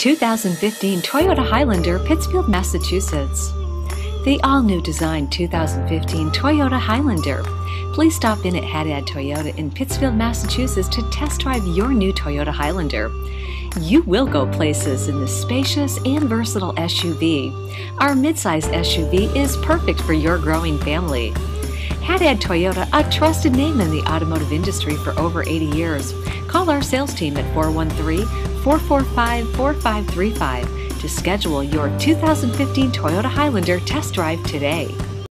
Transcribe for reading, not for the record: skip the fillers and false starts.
2015 Toyota Highlander, Pittsfield, Massachusetts. The all-new design 2015 Toyota Highlander. Please stop in at Haddad Toyota in Pittsfield, Massachusetts to test drive your new Toyota Highlander. You will go places in this spacious and versatile SUV. Our midsize SUV is perfect for your growing family. Haddad Toyota, a trusted name in the automotive industry for over 80 years. Call our sales team at 413-445-4535 to schedule your 2015 Toyota Highlander test drive today.